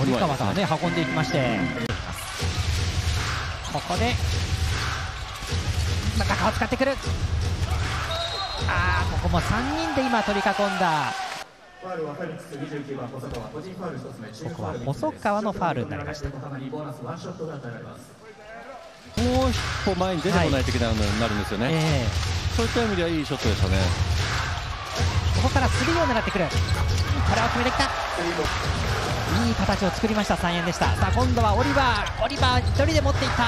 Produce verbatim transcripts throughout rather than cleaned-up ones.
堀川がね運んでいきまして、ここで中を使ってくる。ああ、ここもさんにんで今取り囲んだ。ここは細川のファウルになりました。もう一歩前に出てこないといけないのになるんですよね、はい、えー、そういった意味ではいいショットでしたね。 ここからスリーを狙ってくる。これを決めてきた。いい形を作りました三円でした。さあ今度はオリバーオリバー一人で持っていった。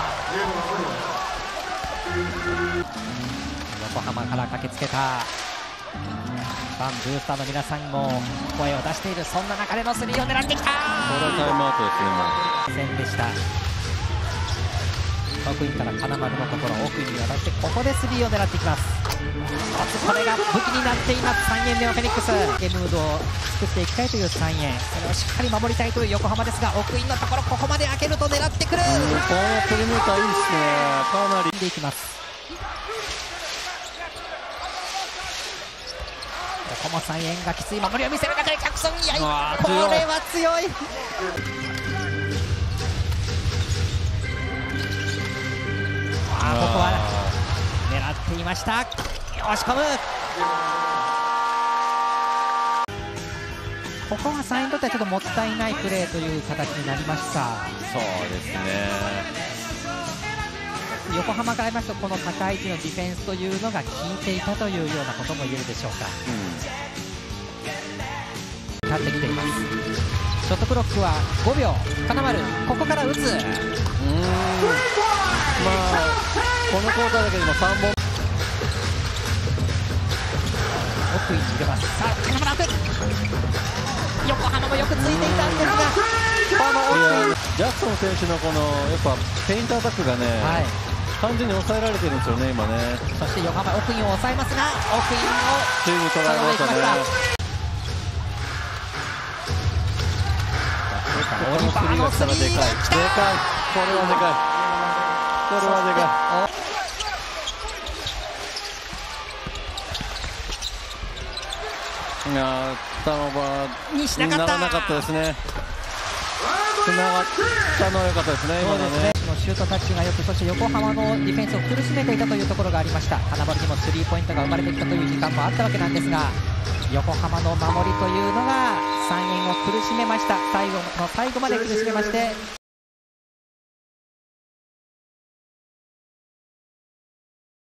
横浜から駆けつけたファンブースターの皆さんも声を出している。そんな中でのスリーを狙ってきた。 これはタイムアウトですね。 戦でした。奥インから金丸のところ奥に渡してここでスリーを狙っていきます。これが武器になっています三円ではフェニックス。ゲームードを作っていきたいという三円、それをしっかり守りたいという横浜ですが、奥インのところここまで開けると狙ってくる。このプリメーターいいですね。かなりでいきます。ここも三円がきつい守りを見せる中でジャクソン、いやこれは強い。あここは狙っていました。押し込む。ここは三円にとってはちょっともったいないプレーという形になりました。 そうですね。 横浜から見ますとこの高い位置のディフェンスというのが効いていたというようなことも言えるでしょうか。うん、勝ってきています。ショットクロックはごびょう。金丸ここから打つ。うーん、まあこのクォーターだけでもさんぼん。 奥に入れます。さあ金丸奥、横浜もよくついていたんですが、この奥ジャクソン選手のこのやっぱペイントアタックがね、はい、完全に抑えられてるんですよね今ね。 そして横浜奥インを抑えますが、奥インをチーム取られましたね。 オリバーのスリーが来た。 でかい、これはでかい、これはでかい。いやー、ターンオーバーにならなかったですね。つながったのは良かったですね。今のね。 シュートタッチがよく、そして横浜のディフェンスを苦しめていたというところがありました。金丸にもスリーポイントが生まれてきたという時間もあったわけなんですが、横浜の守りというのが三円を苦しめました。最後の最後まで苦しめまして。